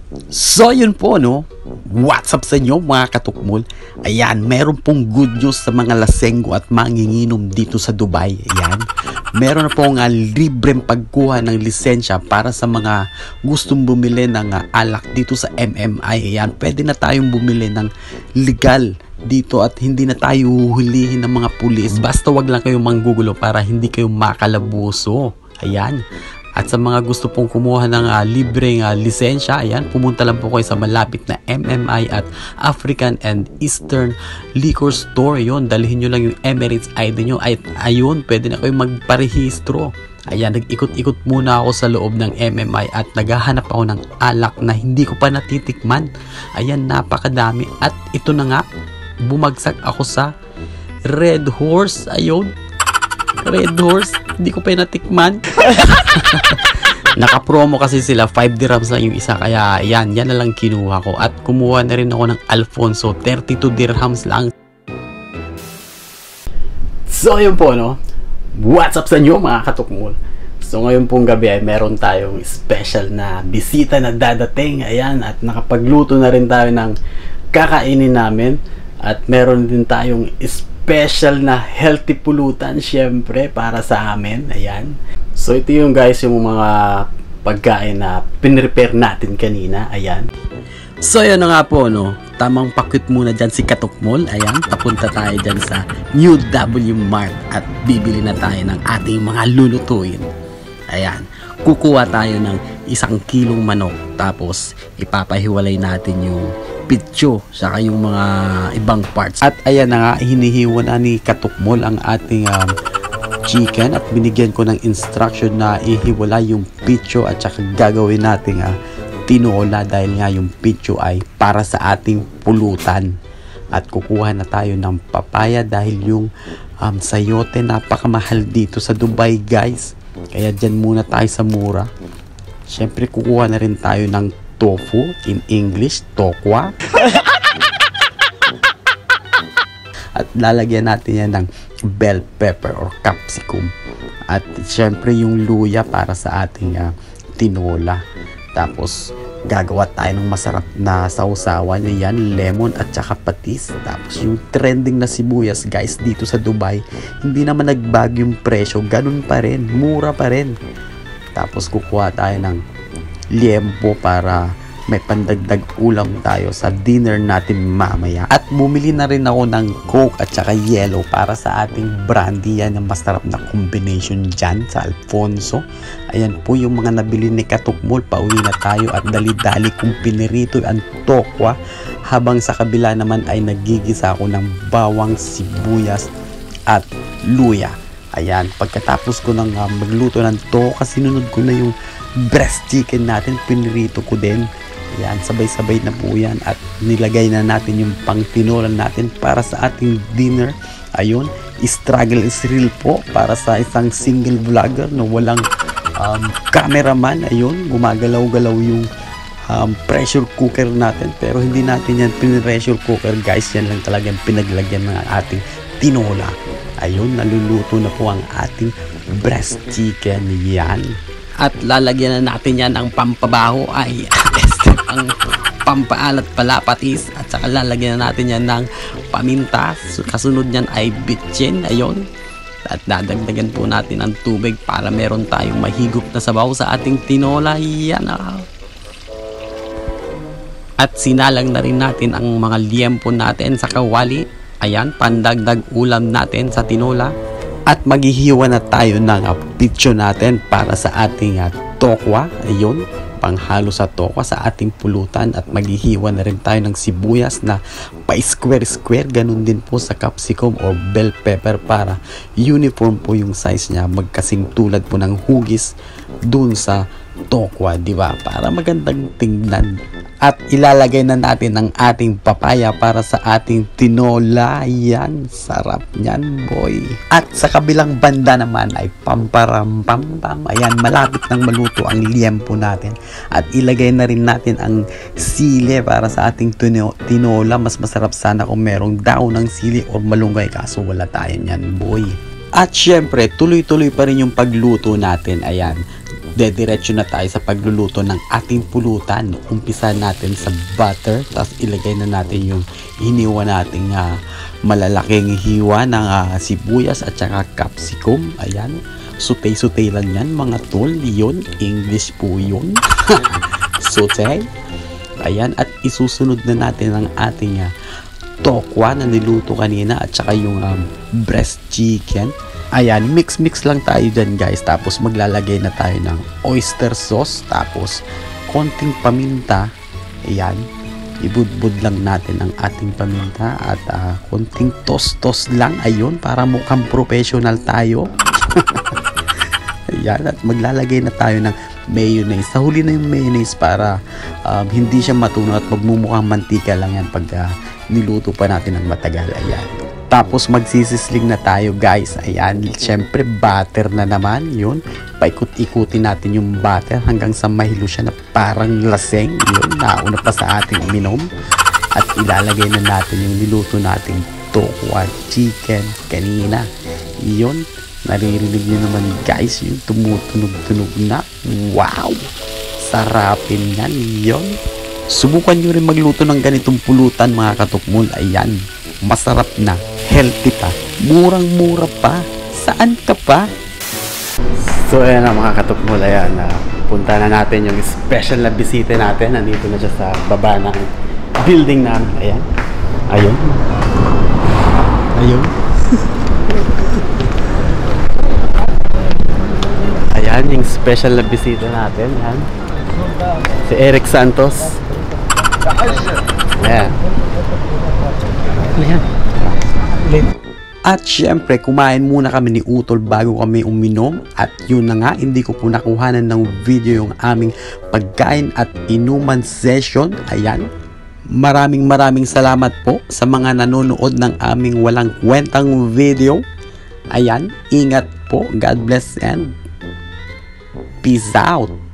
So yun po no, what's up sa inyo mga katukmol. Ayan, meron pong good news sa mga lasenggo at manginginom dito sa Dubai. Ayan, meron na pong libreng pagkuha ng lisensya para sa mga gustong bumili ng alak dito sa MMI. Ayan, pwede na tayong bumili ng legal dito at hindi na tayo huhulihin ng mga pulis. Basta wag lang kayong manggugulo para hindi kayo makalabuso. Ayan. At sa mga gusto pong kumuha ng libreng lisensya, ayan, pumunta lang po kayo sa malapit na MMI at African and Eastern Liquor Store. Yun, dalhin nyo lang yung Emirates ID nyo. Ayun, pwede na kayo magparehistro. Ayan, nag-ikot-ikot muna ako sa loob ng MMI at naghahanap ako ng alak na hindi ko pa natitikman. Ayan, napakadami. At ito na nga, bumagsak ako sa Red Horse. Ayun, Red Horse, hindi ko pa natikman. Naka-promo kasi sila, 5 dirhams lang yung isa, kaya yan na lang kinuha ko. At kumuha na rin ako ng Alfonso, 32 dirhams lang. So yun po no, what's up sa inyo mga katukmol. So ngayon pong gabi ay meron tayong special na bisita na dadating. Ayan, at nakapagluto na rin tayo ng kakainin namin. At meron din tayong special na healthy pulutan syempre para sa amin. Ayan. So ito yung guys yung mga pagkain na pinrepare natin kanina. Ayan. So yun na nga po no. Tamang pakwit muna dyan si Katukmol. Ayan. Papunta tayo dyan sa New W Mart at bibili na tayo ng ating mga lulutuin. Ayan. Kukuha tayo ng 1 kilong manok. Tapos ipapahiwalay natin yung pitso saka yung mga ibang parts. At ayan na nga, hinihiwa na ni Katukmol ang ating chicken at binigyan ko ng instruction na ihiwala yung pitso at saka gagawin natin tinola dahil nga yung pitso ay para sa ating pulutan. At kukuha na tayo ng papaya dahil yung sayote napakamahal dito sa Dubai guys. Kaya dyan muna tayo sa mura. Syempre kukuha na rin tayo ng tofu, in English, tokwa. At lalagyan natin yan ng bell pepper or capsicum. At syempre yung luya para sa ating tinola. Tapos gagawa tayo ng masarap na sausawan. Yan, lemon at saka patis. Tapos yung trending na sibuyas guys dito sa Dubai, hindi naman nagbago yung presyo, ganun pa rin, mura pa rin. Tapos kukuha tayo ng liempo para may pandagdag ulam tayo sa dinner natin mamaya. At bumili na rin ako ng Coke at saka yellow para sa ating brandy. Yan ang masarap na combination dyan sa Alfonso. Ayan po yung mga nabili ni Katukmol. Pauwi na tayo at dali-dali kong pinirito ang tokwa. Habang sa kabila naman ay nagigisa ako ng bawang, sibuyas at luya. Ayan, pagkatapos ko ng magluto ng tokwa, sinunod ko na yung breast chicken natin, pinirito ko din. Yan, sabay-sabay na po yan at nilagay na natin yung pang tinola natin para sa ating dinner. Ayun, struggle is real po para sa isang single vlogger na walang cameraman. Ayun, gumagalaw-galaw yung pressure cooker natin, pero hindi natin yan pin-pressure cooker guys, yan lang talagang pinaglagyan ng ating tinola. Ayun, naluluto na po ang ating breast chicken. Yan. At lalagyan na natin yan ang pampabaho ay ang pampaalat pala, patis. At saka lalagyan na natin yan ng paminta. Kasunod niyan ay bitchin. Ayun. At dadagdagan po natin ang tubig para meron tayong mahigop na sabaw sa ating tinola. Yan. At sinalang na rin natin ang mga liempo natin sa kawali. Ayan, pandagdag ulam natin sa tinola. At maghihiwa na tayo ng pitso natin para sa ating tokwa. Ayun, panghalo sa tokwa sa ating pulutan. At maghihiwa na rin tayo ng sibuyas na pa-square-square. Ganun din po sa capsicum or bell pepper para uniform po yung size niya. Magkasing tulad po ng hugis dun sa tokwa, di ba? Para magandang tingnan. At ilalagay na natin ang ating papaya para sa ating tinola. Yan, sarap niyan boy. At sa kabilang banda naman ay pamparam-pam-pam. Ayan, malapit nang maluto ang liempo natin. At ilagay na rin natin ang sili para sa ating tinola. Mas masarap sana kung merong daon ng sili or malunggay, kaso wala tayo niyan boy. At syempre, tuloy-tuloy pa rin yung pagluto natin. Ayan, dediretso na tayo sa pagluluto ng ating pulutan. Umpisa natin sa butter, tapos ilagay na natin yung hiniwa nating malalaking hiwa ng sibuyas at saka capsicum. Ayan, sutay-sutay lang yan mga tol. Yun, English po yun. Sutay. Ayan, at isusunod na natin ang ating tokwa na niluto kanina at saka yung breast chicken. Ayan, mix lang tayo dyan guys. Tapos maglalagay na tayo ng oyster sauce. Tapos konting paminta. Ayan, ibudbud lang natin ang ating paminta. At konting toss lang. Ayun, para mukhang professional tayo. Ayan, at maglalagay na tayo ng mayonnaise. Sa huli na yung mayonnaise para hindi siya matunaw at magmumukhang mantika lang yan pag niluto pa natin ng matagal. Ayan. Tapos magsisisling na tayo guys. Ayan, syempre butter na naman. Yun, paikot-ikutin natin yung butter hanggang sa mahilo siya na parang laseng. Yun, nauna pa sa ating uminom. At ilalagay na natin yung niluto nating tokwa chicken kanina. Yun, naririnig nyo naman guys, yung tumutunog-tunog na. Wow! Sarapin yan. Yun. Subukan nyo rin magluto ng ganitong pulutan mga katukmol. Ayan, masarap na, healthy pa, murang-mura pa. Saan ka pa? So ayan na mga katukmol. Ayan, punta na natin yung special na bisita natin. Nandito na siya sa baba ng building namin. Ayan. Ayun. Ayun. Ayan, yung special na bisita natin. Ayan. Si Eric Santos. Ayan. Ayan. At syempre, kumain muna kami ni Utol bago kami uminom. At yun na nga, hindi ko po nakuhanan ng video yung aming pagkain at inuman session. Ayan. Maraming salamat po sa mga nanonood ng aming walang kwentang video. Ayan. Ingat po. God bless and peace out.